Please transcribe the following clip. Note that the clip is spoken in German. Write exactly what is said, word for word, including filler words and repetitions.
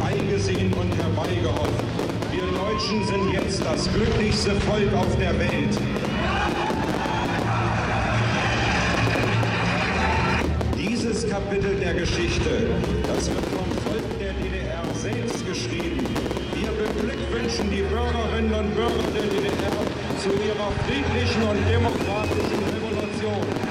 herbeigesehen und herbeigehofft. Wir Deutschen sind jetzt das glücklichste Volk auf der Welt. Dieses Kapitel der Geschichte, das wird vom Volk der D D R selbst geschrieben. Wir beglückwünschen die Bürgerinnen und Bürger der D D R zu ihrer friedlichen und demokratischen Revolution.